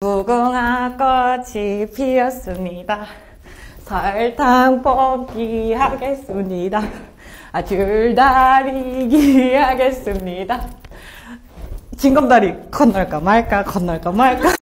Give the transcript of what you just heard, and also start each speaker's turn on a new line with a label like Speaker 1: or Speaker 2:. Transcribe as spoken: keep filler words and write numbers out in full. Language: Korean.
Speaker 1: 무궁화 꽃이 피었습니다. 설탕 뽑기 하겠습니다. 아, 줄다리기 하겠습니다. 징검다리 건널까 말까 건널까 말까.